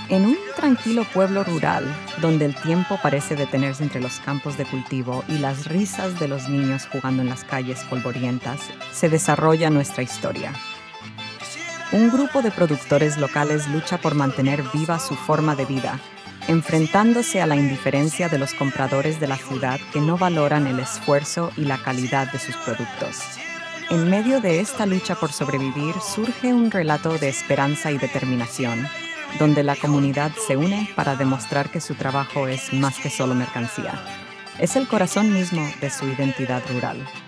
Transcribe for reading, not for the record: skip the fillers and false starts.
En un tranquilo pueblo rural, donde el tiempo parece detenerse entre los campos de cultivo y las risas de los niños jugando en las calles polvorientas, se desarrolla nuestra historia. Un grupo de productores locales lucha por mantener viva su forma de vida, enfrentándose a la indiferencia de los compradores de la ciudad que no valoran el esfuerzo y la calidad de sus productos. En medio de esta lucha por sobrevivir surge un relato de esperanza y determinación, donde la comunidad se une para demostrar que su trabajo es más que solo mercancía. Es el corazón mismo de su identidad rural.